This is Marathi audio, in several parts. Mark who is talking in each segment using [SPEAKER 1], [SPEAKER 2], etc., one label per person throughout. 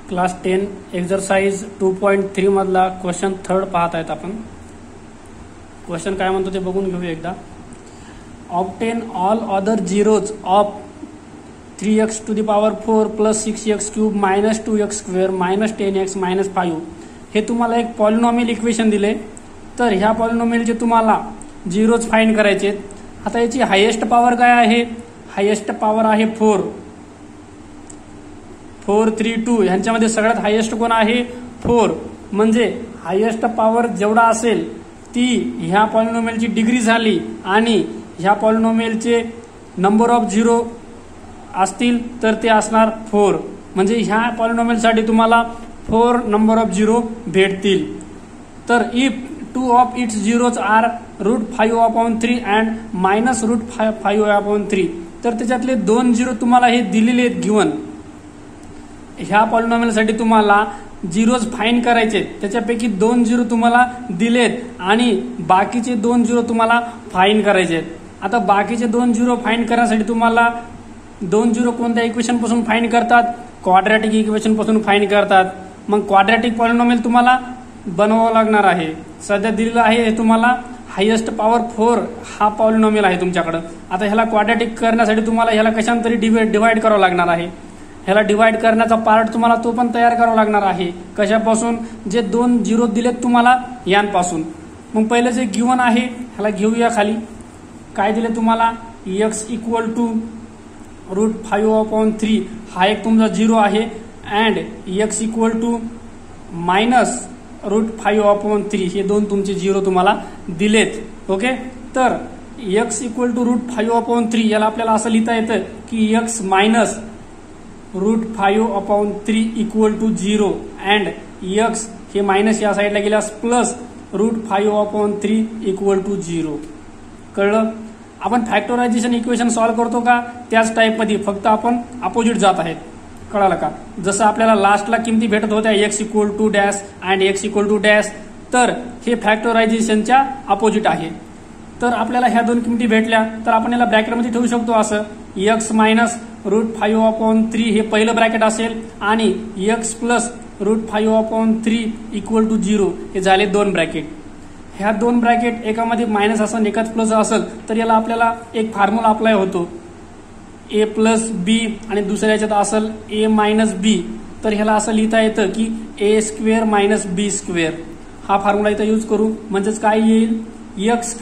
[SPEAKER 1] क्लास 10 एक्सरसाइज 2.3 मधला क्वेश्चन थर्ड पाहत आहेत आपण. क्वेश्चन काय म्हणतो ते बघून घेऊया एकदा. Obtain all other zeros of 3x to the power 4 plus 6x cube minus 2x square minus 10x minus 5 हे तुम्हाला एक पॉलिनॉमियल इक्वेशन दिले. तर ह्या पॉलिनॉमियलचे तुम्हाला झिरोज फाइंड करायचे. आता याची हायेस्ट पॉवर काय आहे? हायेस्ट पॉवर आहे 4, 4, 3, 2. ह्यांच्यामध्ये सगळ्यात हायेस्ट कोण आहे? 4. म्हणजे हायेस्ट पॉवर जेवढा असेल ती ह्या पॉलिनॉमियलची डिग्री झाली आणि ह्या पॉलिनॉमियलचे नंबर ऑफ झिरो असतील तर ते असणार 4. म्हणजे ह्या पॉलिनॉमियलसाठी तुम्हाला 4 नंबर ऑफ झिरो भेटतील. तर if 2 of its zeros are √5/3 and -√5/3 तर त्याच्यातले 2 झिरो तुम्हाला हे दिलेले आहेत गिवन. ह्या पॉलिनॉमियलसाठी तुम्हाला झिरोज फाइंड करायचे. त्याच्यापैकी 2 झिरो तुम्हाला दिलेत आणि बाकीचे 2 झिरो तुम्हाला फाइंड करायचे. आता बाकीचे 2 झिरो फाइंड करण्यासाठी तुम्हाला 2 झिरो कोणत्या इक्वेशन पासून फाइंड करतात? क्वाड्रॅटिक इक्वेशन पासून फाइंड करतात. मग क्वाड्रॅटिक पॉलिनॉमियल तुम्हाला बनवावं लागणार आहे. सध्या दिलेलं आहे हे तुम्हाला हायेस्ट पॉवर 4 हा पॉलिनॉमियल आहे तुमच्याकडं. आता ह्याला क्वाड्रॅटिक करण्यासाठी तुम्हाला ह्याला कशांतरी डिवाइड करावं लागणार आहे. ह्याला डिवाइड करण्याचा पार्ट तुम्हाला तो पण तयार करावा लागणार आहे. कशापासून? जे 2 झिरो दिलेत तुम्हाला यांपासून. मग पहिले जे गिवन आहे ह्याला घेऊया खाली. काय दिले तुम्हाला? x = √5/3 हा एक तुमचा झिरो आहे अँड x = -√5/3 हे 2 तुमचे झिरो तुम्हाला दिलेत. ओके. तर x = √5/3 याला आपल्याला असं लिहिता येतं की x -√5/3 = 0 अँड x हे मायनस या साईडला गेल्यास प्लस √5/3 = 0. कळलं? आपण फॅक्टरायझेशन इक्वेशन सॉल्व्ह करतो का त्याच टाईपमध्ये, फक्त आपण अपोजिट जात आहेत. कळालं का? जसं आपल्याला लास्टला किमती भेटत होत्या x = dash and x = dash, तर हे फॅक्टरायझेशनच्या अपोजिट आहे. तर आपल्याला ह्या 2 किमती भेटल्या तर आपण याला ब्रॅकेटमध्ये ठेवू शकतो असं. x -√5/3 हे पहिलं ब्रॅकेट असेल आणि x +√5/3 = 0 हे झाले 2 ब्रॅकेट. ह्या 2 ब्रॅकेट एकामध्ये मायनस असेल एकाच प्लस असेल तर याला आपल्याला एक फॉर्म्युला अप्लाय होतो a + b आणि दुसऱ्या याच्यात असेल a - b. तर ह्याला असं लिहिता येतं की a² - b². हा फॉर्म्युला इथं यूज करू. म्हणजेच काय येईल? x²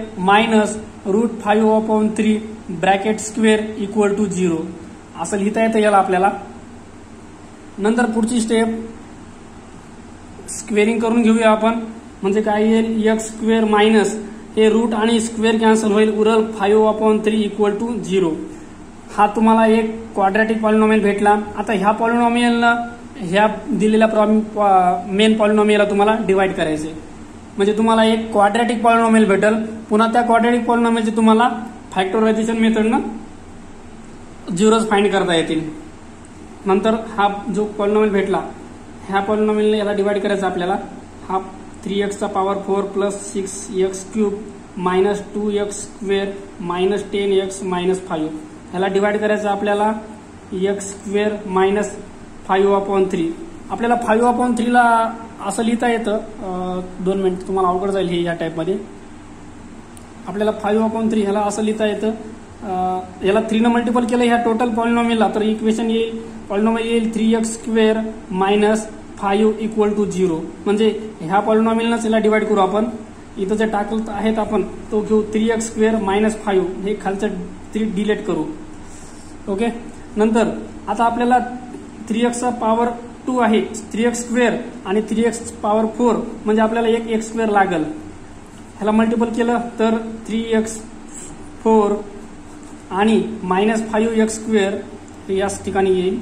[SPEAKER 1] -√5/3 ब्रॅकेट स्क्वेअर = 0 असं लिहिता येतं याला आपल्याला. नंतर पुढची स्टेप स्क्वेअरिंग करून घेऊया आपण. म्हणजे काय येईल? x² मायनस हे रूट आणि स्क्वेअर कॅन्सल होईल, उरल 5/3 = 0. हा तुम्हाला एक क्वाड्रॅटिक पॉलिनॉमियल भेटला. आता ह्या पॉलिनॉमियलनं ह्या दिलेल्या मेन पॉलिनॉमियलला तुम्हाला डिवाइड करायचे. म्हणजे तुम्हाला एक क्वाड्रॅटिक पॉलिनॉमियल भेटल. पुन्हा त्या क्वाड्रॅटिक पॉलिनॉमियलचे तुम्हाला फॅक्टरायझेशन मेथडनं झिरोज फाइंड करता येतील. नंतर हा जो पॉलिनॉमियल भेटला ह्या पॉलिनॉमियलने याला डिवाइड करायचा आपल्याला. हा 3x⁴ plus 6x³ minus 2x² minus 10x minus 5 ह्याला डिवाइड करायचं आपल्याला x² -5/3. आपल्याला 5/3 ला असं लिहिता येतं. 2 मिनिट तुम्हाला अवघड जाईल हे या टाईपमध्ये. आपल्याला 5/3 ह्याला असं लिहिता येतं. याला 3 न मल्टिपल केलं ह्या टोटल पॉलिनॉमियलला तर इक्वेशन येईल, पॉलिनॉमियल येईल 3x² - 5 = 0. म्हणजे ह्या पॉलिनॉमियलनंच याला डिवाइड करू आपण. इथं जे टाकत आहेत आपण तो घेऊ 3x² - 5 हे खालचं 3 डिलीट करू. ओके. नंतर आता आपल्याला 3x⁴ आहे, 3x² आणि 3x⁴ म्हणजे आपल्याला एक x² लागल. ह्याला मल्टिपल केलं तर 3x⁴ आणि -5x² हे याच ठिकाणी येईल.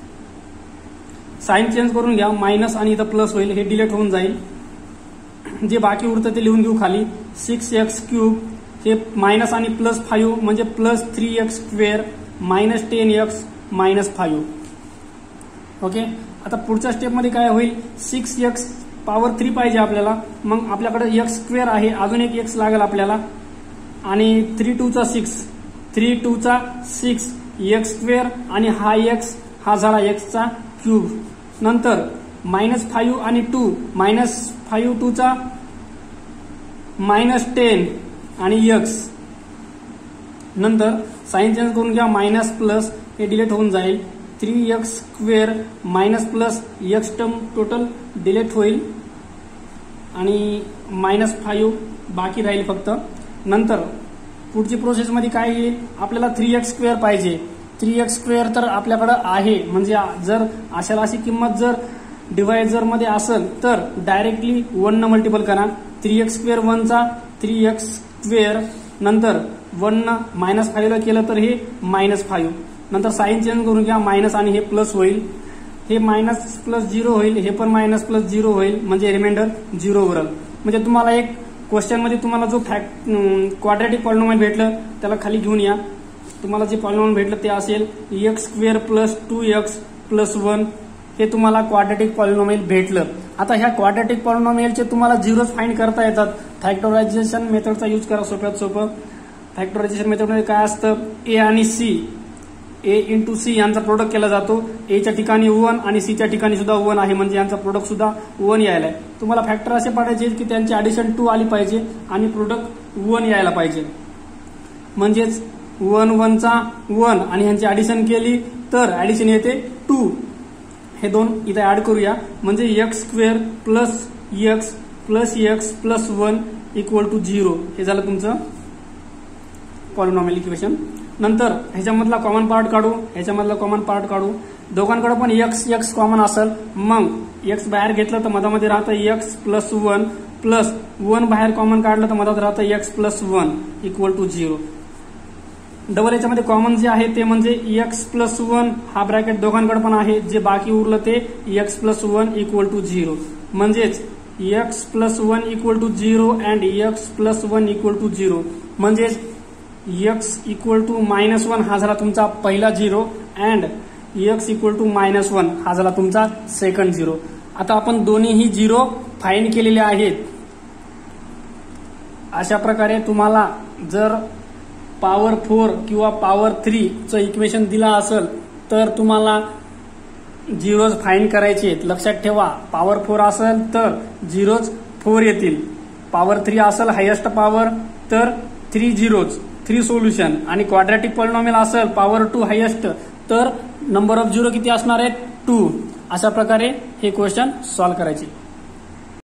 [SPEAKER 1] साइन चेंज करून घ्या. मायनस आणि इथं प्लस होईल, हे डिलीट होऊन जाईल. जे बाकी उरतं ते लिहून घेऊ खाली. 6x³ हे मायनस आणि +5 म्हणजे +3x² minus 10x minus 5. Okay. आता पुढच्या स्टेपमध्ये काय होईल? 6x⁴ पाहिजे आपल्याला. मग आपल्याकडे x² आहे, अजून एक x लागेल आपल्याला आणि 3 × 2 = 6, 3 × 2 = 6 x² आणि हा x हा झाला x चा क्यूब. नंतर -5 आणि 2 -5 2 चा -10 आणि x नंतर साइन चेंज करून घ्या मायनस प्लस हे डिलीट होऊन जाईल 3x² minus plus x term total delete होईल आणि -5 बाकी राहील फक्त. नंतर पुढची प्रोसेस मध्ये काय येईल आपल्याला 3x² पाहिजे 3x² तर आपल्याकडे आहे म्हणजे जर अशाला अशी किंमत जर डिव्हायझर मध्ये असेल तर डायरेक्टली 1 न मल्टिपल करा 3x² 1 चा 3x² नंतर 1 न -5 ला केलं तर हे -5 नंतर साइन चेंज करून घ्या मायनस आणि हे प्लस होईल हे मायनस प्लस 0 होईल हे पण मायनस प्लस 0 होईल म्हणजे रिमाइंडर 0 उरल. म्हणजे तुम्हाला एक क्वेश्चन मध्ये तुम्हाला जो क्वाड्रॅटिक पॉलिनॉमियल भेटलं त्याला खाली घेऊन या. तुम्हाला जे पॉलिनॉमियल भेटलं ते असेल x² + 2x + 1 हे तुम्हाला क्वाड्रॅटिक पॉलिनॉमियल भेटलं. आता ह्या क्वाड्रॅटिक पॉलिनॉमियलचे तुम्हाला झिरोज फाइंड करता येतात. फॅक्टरायझेशन मेथडचा यूज करा सोप्यात सोपं. फॅक्टरायझेशन मेथडमध्ये काय असतं a आणि c a × c यांचा प्रोडक्ट केला जातो. a च्या ठिकाणी 1 आणि c च्या ठिकाणी सुद्धा 1 आहे म्हणजे यांचा प्रोडक्ट सुद्धा 1 यायला आहे. तुम्हाला फॅक्टर असे पाडायचे की त्यांची ऍडिशन 2 आली पाहिजे आणि प्रोडक्ट 1 यायला पाहिजे. म्हणजेच 1 1 चा 1 आणि ह्यांची ऍडिशन केली तर ऍडिशन येते 2. हे दोन इथे ऍड करूया म्हणजे x² + x + x + 1 = 0 हे झालं तुमचं पॉलिनॉमियल इक्वेशन. नंतर ह्याच्यामधला कॉमन पार्ट काढू दोघांकडे पण x कॉमन असेल मग x बाहेर घेतलं तर मधामध्ये राहतं x + 1 प्लस 1 बाहेर कॉमन काढलं तर मधात राहतं x + 1 = 0. डबल याच्यामध्ये कॉमन जे आहे ते म्हणजे x + 1 हा ब्रॅकेट दोघांकडे पण आहे जे बाकी उरलं ते x + 1 = 0 म्हणजेच x + 1 = 0 अँड x + 1 = 0 म्हणजेच x = -1 हा झाला तुमचा पहिला 0 अँड x = -1 हा झाला तुमचा सेकंड 0. आता आपण दोन्हीही 0 फाइंड केलेले आहेत. अशा प्रकारे तुम्हाला जर पॉवर 4 किंवा पॉवर 3 चं इक्वेशन दिला असेल तर तुम्हाला झिरोज फाइंड करायचे. लक्षात ठेवा पॉवर 4 असेल तर झिरोज 4 येतील. पॉवर 3 असेल हायेस्ट पॉवर तर 3 झिरोज 3 सोल्युशन आणि क्वाड्रॅटिक पॉलिनॉमियल असेल पॉवर 2 हायेस्ट तर नंबर ऑफ झिरो किती असणार आहेत 2. अशा प्रकारे हे क्वेश्चन सॉल्व्ह करायचे.